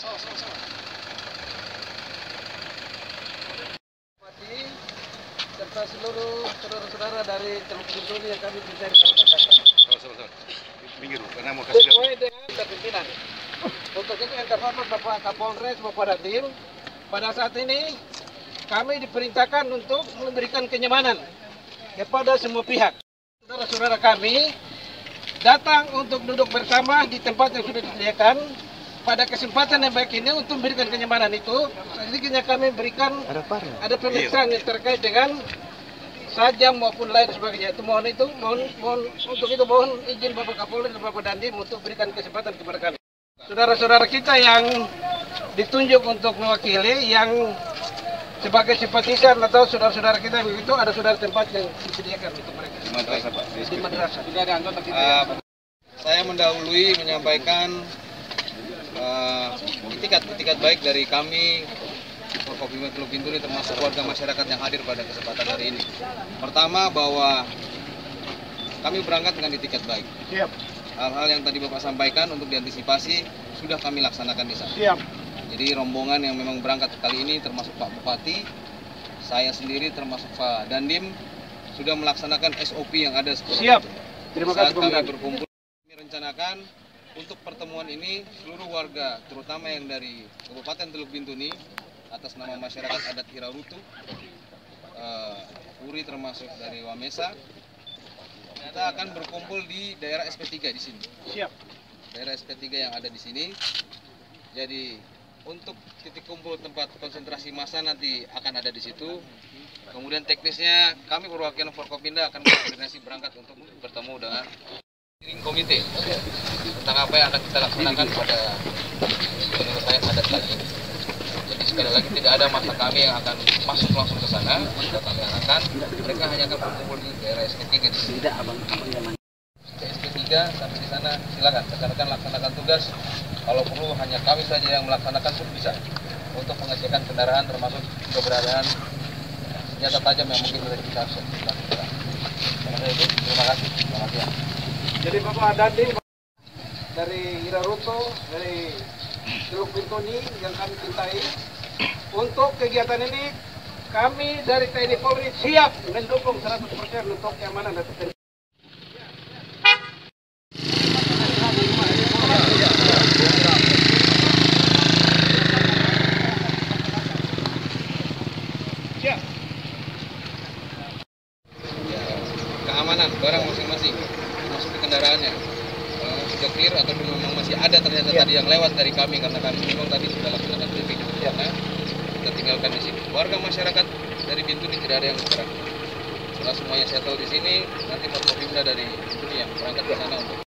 Serta seluruh saudara-saudara dari Teluk Bintuni yang kami mencari Minggir, karena mau kasih sesuai dengan pimpinan. Untuk itu yang terhormat Bapak Kapolres, Bapak Dandim, pada saat ini kami diperintahkan untuk memberikan kenyamanan kepada semua pihak. Saudara-saudara kami datang untuk duduk bersama di tempat yang sudah disediakan. Pada kesempatan yang baik ini untuk memberikan kenyamanan itu, selanjutnya kami berikan ada pemeriksaan yang terkait dengan sajam maupun lain sebagainya. Itu mohon untuk itu mohon izin Bapak Kapolres dan Bapak Dandim untuk berikan kesempatan kepada kami. Saudara-saudara kita yang ditunjuk untuk mewakili, yang sebagai simpatisan atau saudara-saudara kita begitu, ada saudara tempat yang disediakan untuk mereka. Di madrasah, Pak. Di madrasah. Tidak ada anggota kita. Saya mendahului menyampaikan itikat baik dari kami Forkopimda Teluk Bintuni termasuk warga masyarakat yang hadir pada kesempatan hari ini. Pertama, bahwa kami berangkat dengan itikat baik. Siap. Hal-hal yang tadi Bapak sampaikan untuk diantisipasi sudah kami laksanakan di sana. Siap. Jadi rombongan yang memang berangkat kali ini termasuk Pak Bupati, saya sendiri termasuk Pak Dandim sudah melaksanakan SOP yang ada seperti Siap. itu. Terima kasih Saat kami Komandan. berkumpul, kami rencanakan untuk pertemuan ini seluruh warga, terutama yang dari Kabupaten Teluk Bintuni, atas nama masyarakat adat Irarutu, Puri termasuk dari Wamesa, kita akan berkumpul di daerah SP3 di sini. Siap. Daerah SP3 yang ada di sini. Jadi untuk titik kumpul tempat konsentrasi massa nanti akan ada di situ. Kemudian teknisnya kami perwakilan Forkopimda akan berkoordinasi berangkat untuk bertemu dengan steering komite tentang apa yang akan kita laksanakan pada penyelesaian adat kali ini. Jadi sekali lagi tidak ada masa kami yang akan masuk langsung ke sana. Sudah kami arahkan, mereka hanya akan berkumpul di daerah SP3 di sini. SP3 sampai di sana silakan rekan-rekan laksanakan tugas. Kalau perlu hanya kami saja yang melaksanakan pun bisa untuk pengecekan kendaraan termasuk keberadaan senjata tajam yang mungkin sudah kita lakukan. Terima kasih. Selamat siang. Jadi Bapak Dandim dari Irarutu, dari Teluk Bintuni yang kami cintai, untuk kegiatan ini kami dari TNI Polri siap mendukung 100% untuk keamanan dan tertib. Siap. Keamanan barang masing-masing masuk ke kendaraannya. Kalau sudah clear atau memang masih ada ternyata tadi yang lewat dari kami, karena kami memang tadi sudah laksanakan briefing karena kita tinggalkan di sini. Warga masyarakat dari Bintuni tidak ada yang bergerak. Setelah semuanya settle di sini, nanti Forkopimda dari Bintuni yang berangkat ke sana untuk